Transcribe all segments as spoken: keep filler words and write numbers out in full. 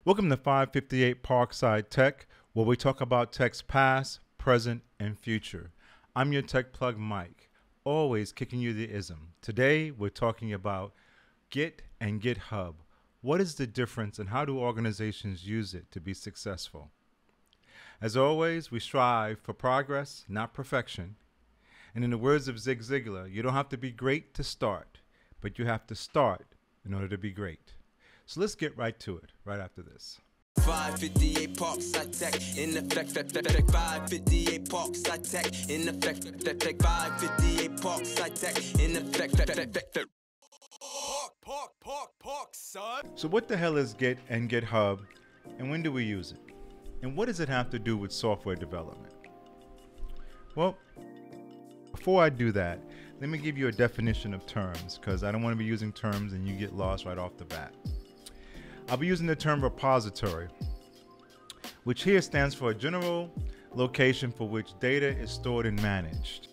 Welcome to five fifty-eight Parkside Tech, where we talk about tech's past, present, and future. I'm your tech plug, Mike, always kicking you the ism. Today, we're talking about Git and GitHub. What is the difference and how do organizations use it to be successful? As always, we strive for progress, not perfection. And in the words of Zig Ziglar, you don't have to be great to start, but you have to start in order to be great. So let's get right to it, right after this. five fifty-eight Parkside Tech, in effect, five fifty-eight Parkside Tech, in effect, five fifty-eight Parkside Tech, in effect, Park, park, park, park, son. So what the hell is Git and GitHub, and when do we use it? And what does it have to do with software development? Well, before I do that, let me give you a definition of terms, because I don't want to be using terms and you get lost right off the bat. I'll be using the term repository, which here stands for a general location for which data is stored and managed.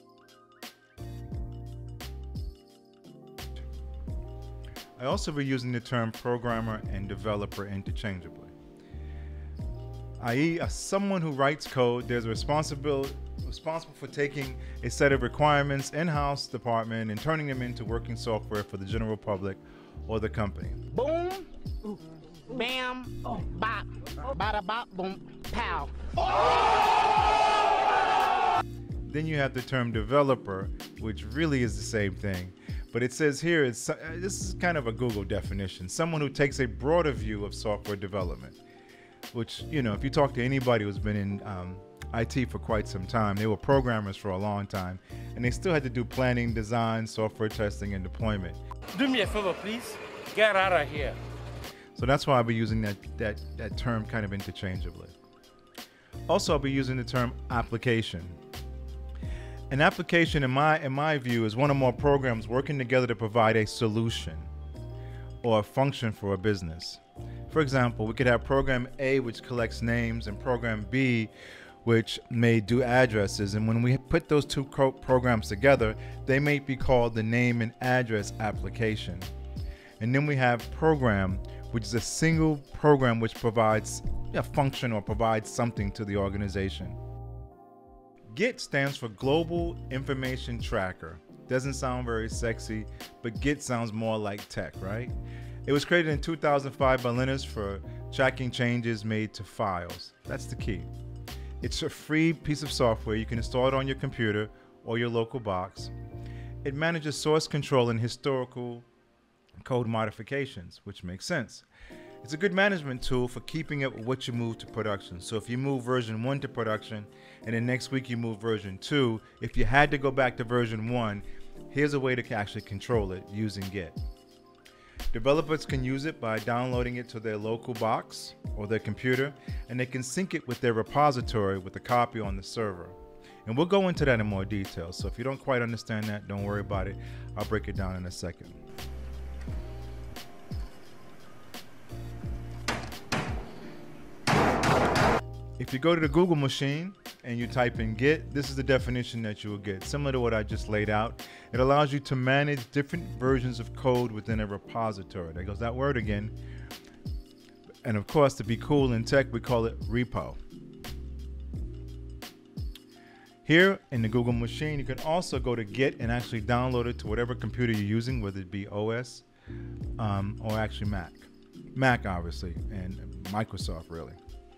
I also be using the term programmer and developer interchangeably, that is, as someone who writes code, there's a responsibility responsible for taking a set of requirements in-house department and turning them into working software for the general public or the company. Boom, bam, bop, bada bop, boom, pow. Then you have the term developer, which really is the same thing. But it says here, it's, uh, this is kind of a Google definition, someone who takes a broader view of software development, which, you know, if you talk to anybody who's been in um, I T for quite some time, they were programmers for a long time, and they still had to do planning, design, software testing, and deployment. Do me a favor, please. Get out of here. So that's why I'll be using that, that, that term kind of interchangeably. Also, I'll be using the term application. An application, in my, in my view, is one or more programs working together to provide a solution or a function for a business. For example, we could have program A, which collects names, and program B, which may do addresses. And when we put those two programs together, they may be called the name and address application. And then we have program, which is a single program which provides a function or provides something to the organization. Git stands for Global Information Tracker. Doesn't sound very sexy, but Git sounds more like tech, right? It was created in two thousand five by Linus for tracking changes made to files. That's the key. It's a free piece of software. You can install it on your computer or your local box. It manages source control and historical code modifications, which makes sense. It's a good management tool for keeping up with what you move to production. So if you move version one to production and then next week you move version two, if you had to go back to version one, here's a way to actually control it using Git. Developers can use it by downloading it to their local box or their computer, and they can sync it with their repository with a copy on the server. And we'll go into that in more detail, so if you don't quite understand that, don't worry about it. I'll break it down in a second. If you go to the Google machine and you type in Git, this is the definition that you will get. Similar to what I just laid out, it allows you to manage different versions of code within a repository. There goes that word again. And of course, to be cool in tech, we call it repo. Here in the Google machine, you can also go to Git and actually download it to whatever computer you're using, whether it be O S um, or actually Mac. Mac, obviously, and Microsoft, really.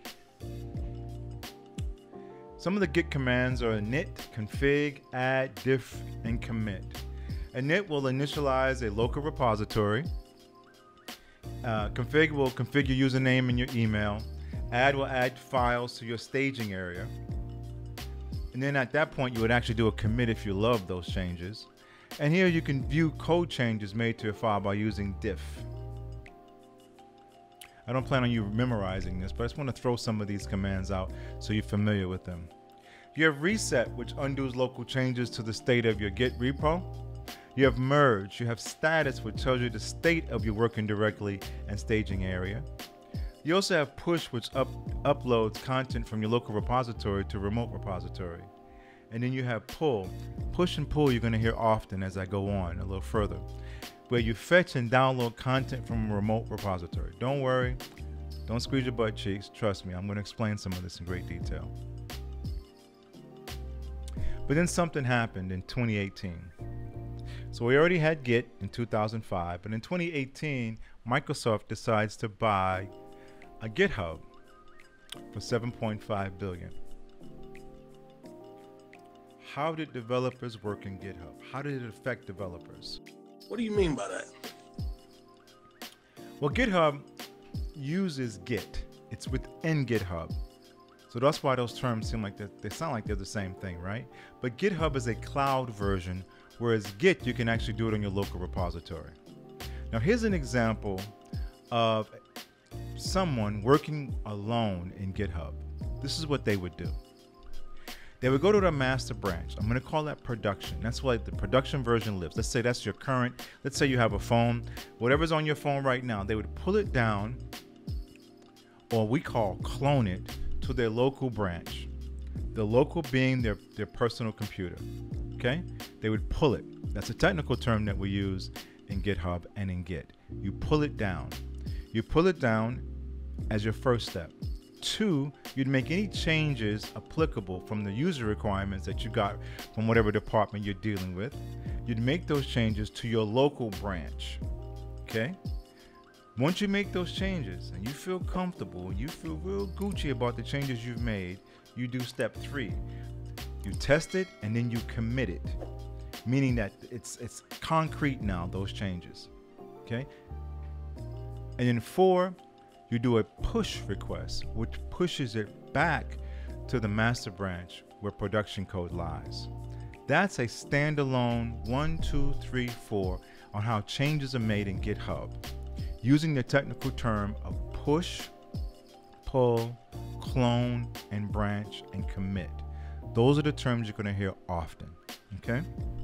Some of the Git commands are init, config, add, diff, and commit. Init will initialize a local repository. Uh, config will configure your username and your email. Add will add files to your staging area. And then at that point, you would actually do a commit if you love those changes. And here you can view code changes made to a file by using diff. I don't plan on you memorizing this, but I just want to throw some of these commands out so you're familiar with them. You have reset, which undoes local changes to the state of your Git repo. You have merge. You have status, which tells you the state of your working directory and staging area. You also have push, which up, uploads content from your local repository to remote repository. And then you have pull. Push and pull you're going to hear often as I go on a little further, where you fetch and download content from a remote repository. Don't worry, Don't squeeze your butt cheeks. Trust me, I'm going to explain some of this in great detail. But then something happened in twenty eighteen. So we already had Git in two thousand five, but in twenty eighteen, Microsoft decides to buy a GitHub for seven point five billion dollars. How did developers work in GitHub? How did it affect developers? What do you mean by that? Well, GitHub uses Git. It's within GitHub. So that's why those terms seem like they sound like they're the same thing, right? But GitHub is a cloud version, whereas Git, you can actually do it on your local repository. Now, here's an example of someone working alone in GitHub. This is what they would do. They would go to the master branch. I'm going to call that production. That's why the production version lives. Let's say that's your current. Let's say you have a phone. Whatever's on your phone right now, they would pull it down, or we call clone it, to their local branch. The local being their, their personal computer. Okay? They would pull it. That's a technical term that we use in GitHub and in Git. You pull it down. You pull it down as your first step. Two, you'd make any changes applicable from the user requirements that you got from whatever department you're dealing with. You'd make those changes to your local branch. Okay? Once you make those changes and you feel comfortable, you feel real Gucci about the changes you've made, you do step three. You test it and then you commit it, meaning that it's it's concrete now, those changes. Okay? And then four, you do a push request, which pushes it back to the master branch where production code lies. That's a standalone one, two, three, four on how changes are made in GitHub, using the technical term of push, pull, clone, and branch, and commit. Those are the terms you're going to hear often. Okay?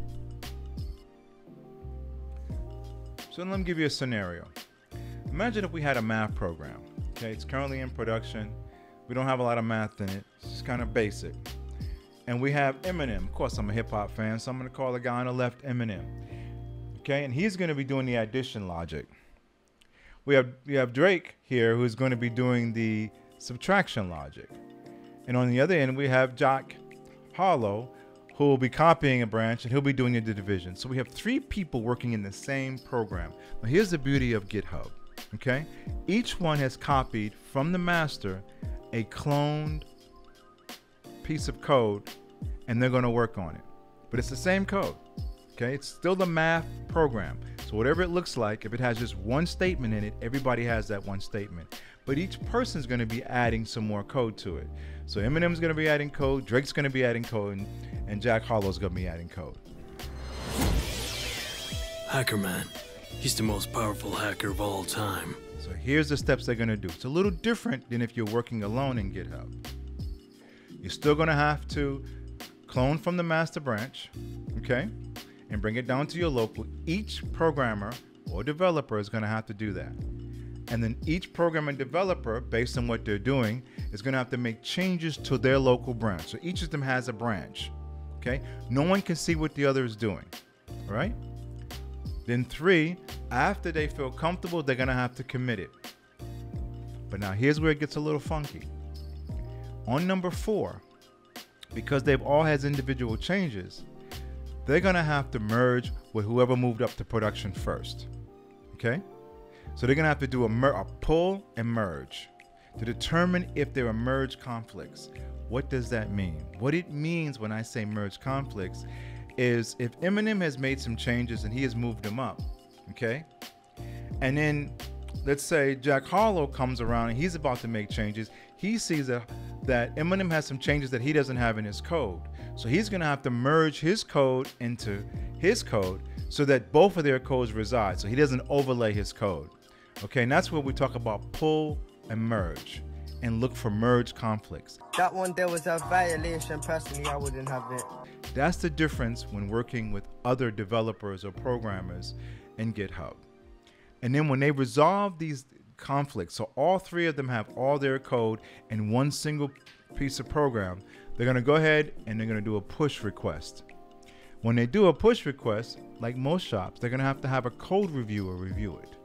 So let me give you a scenario. Imagine if we had a math program. Okay, it's currently in production. We don't have a lot of math in it. It's just kind of basic. And we have Eminem. Of course, I'm a hip hop fan, so I'm going to call the guy on the left Eminem. Okay, and he's going to be doing the addition logic. We have we have Drake here, who's going to be doing the subtraction logic. And on the other end, we have Jack Harlow, who will be copying a branch, and he'll be doing the division. So we have three people working in the same program. Now, here's the beauty of GitHub. Okay, each one has copied from the master a cloned piece of code, and they're going to work on it. But it's the same code. Okay, it's still the math program. So whatever it looks like, if it has just one statement in it, everybody has that one statement. But each person's going to be adding some more code to it. So Eminem's going to be adding code, Drake's going to be adding code, and, and Jack Harlow's going to be adding code. Hacker Man. He's the most powerful hacker of all time. So here's the steps they're going to do. It's a little different than if you're working alone in GitHub. You're still going to have to clone from the master branch, okay, and bring it down to your local. Each programmer or developer is going to have to do that. And then each programmer and developer, based on what they're doing, is going to have to make changes to their local branch. So each of them has a branch, okay? No one can see what the other is doing, all right? Then three, after they feel comfortable, they're going to have to commit it. But now here's where it gets a little funky. On number four, because they've all had individual changes, they're going to have to merge with whoever moved up to production first. Okay? So they're going to have to do a, mer a pull and merge to determine if there are merge conflicts. What does that mean? What it means when I say merge conflicts is if Eminem has made some changes and he has moved them up, okay? And then let's say Jack Harlow comes around and he's about to make changes. He sees that, that Eminem has some changes that he doesn't have in his code. So he's going to have to merge his code into his code so that both of their codes reside, so he doesn't overlay his code. Okay, and that's where we talk about pull and merge and look for merge conflicts. That one there was a violation. Personally, I wouldn't have it. That's the difference when working with other developers or programmers in GitHub. And then when they resolve these conflicts, so all three of them have all their code in one single piece of program, they're going to go ahead and they're going to do a push request. When they do a push request, like most shops, they're going to have to have a code reviewer review it.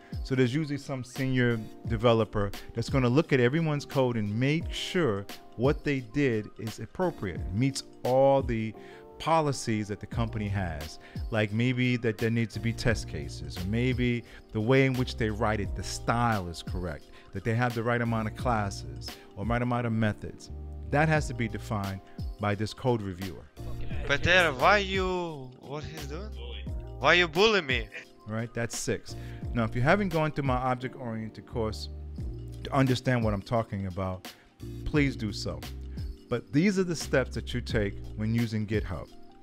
So there's usually some senior developer that's going to look at everyone's code and make sure what they did is appropriate, meets all the policies that the company has. Like maybe that there needs to be test cases, or maybe the way in which they write it, the style is correct, that they have the right amount of classes or right amount of methods. That has to be defined by this code reviewer. Peter, why you... what he's doing? Why you bully me? All right, that's six. Now, if you haven't gone through my object-oriented course to understand what I'm talking about, please do so. But these are the steps that you take when using GitHub.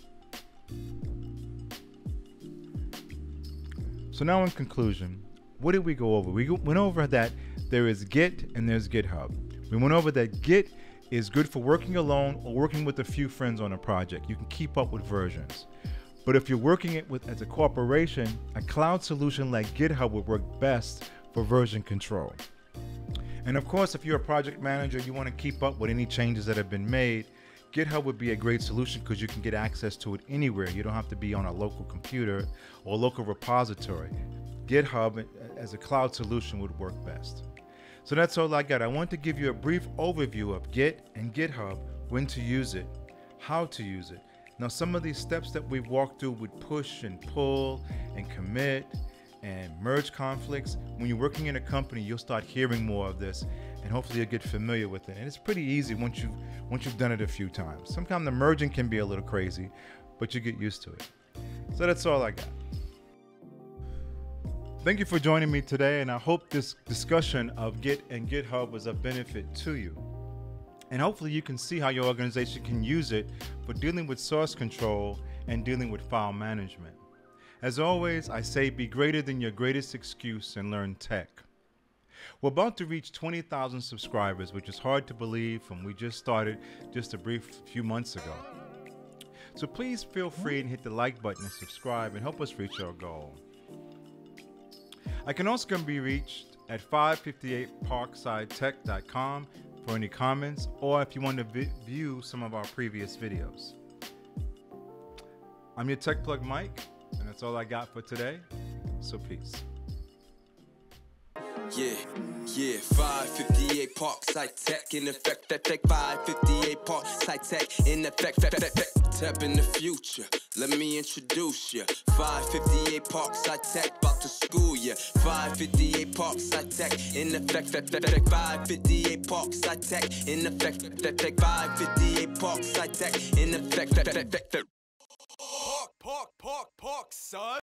So now in conclusion, what did we go over? We went over that there is Git and there's GitHub. We went over that Git is good for working alone or working with a few friends on a project. You can keep up with versions. But if you're working it with as a corporation, a cloud solution like GitHub would work best for version control. And of course, if you're a project manager, you want to keep up with any changes that have been made, GitHub would be a great solution because you can get access to it anywhere. You don't have to be on a local computer or a local repository. GitHub as a cloud solution would work best. So that's all I got. I want to give you a brief overview of Git and GitHub, when to use it, how to use it. Now, some of these steps that we've walked through with push and pull and commit and merge conflicts, when you're working in a company, you'll start hearing more of this, and hopefully you'll get familiar with it. And it's pretty easy once you've, once you've done it a few times. Sometimes the merging can be a little crazy, but you get used to it. So that's all I got. Thank you for joining me today, and I hope this discussion of Git and GitHub was of benefit to you. And hopefully you can see how your organization can use it for dealing with source control and dealing with file management. As always, I say be greater than your greatest excuse and learn tech. We're about to reach twenty thousand subscribers, which is hard to believe from we just started just a brief few months ago. So please feel free to hit the like button and subscribe and help us reach our goal. I can also be reached at five fifty-eight parkside tech dot com for any comments, or if you want to vi view some of our previous videos. I'm your Tech Plug Mike, and that's all I got for today, so peace. Yeah, yeah, five fifty-eight Parkside Tech in effect, that tech, five fifty-eight Parkside Tech in effect, that tech, tap in the future. Let me introduce you. five fifty-eight Parkside Tech, about to school ya. five fifty-eight Parkside Tech in effect, that tech, five fifty-eight Parkside Tech in effect, that tech, five fifty-eight Parkside Tech in effect, that tech, Park, park, park, park, son.